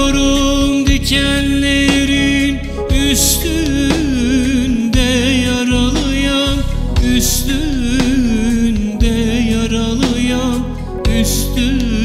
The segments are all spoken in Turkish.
Yürüyorum dikenlerin üstünde, yaralıyam üstünde, yaralıyam üstünde.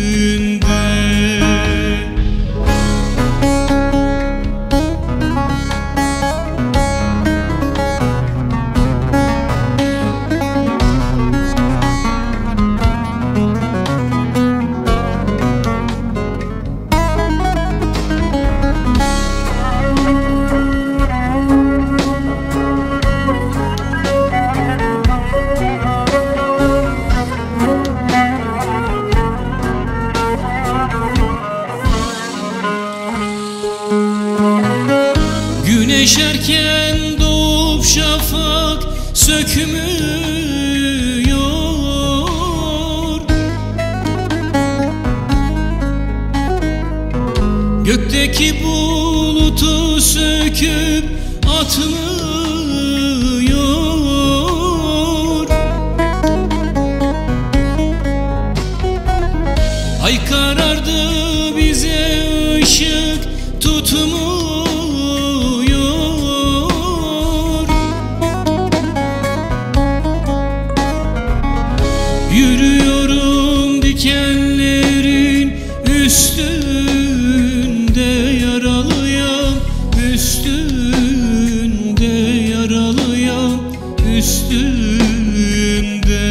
Güneş erken doğup şafak sökmüyor, gökteki bulutu söküp atmıyor. Ay karardı, bize ışık tutmuyor. Yürüyorum dikenlerin üstünde, yaralıyam üstünde, yaralıyam üstünde.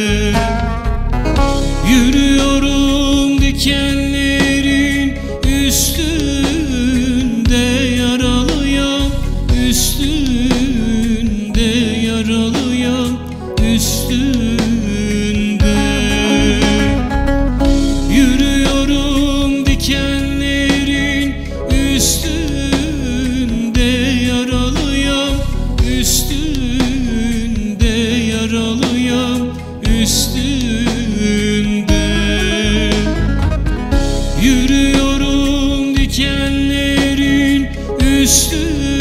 Yürüyorum dikenlerin üstünde, yaralıyam üstünde, yaralıyam üstünde. Yürüyorum dikenlerin üstünde, yaralıyam üstünde, yaralıyam üstünde. Yürüyorum dikenlerin üstünde.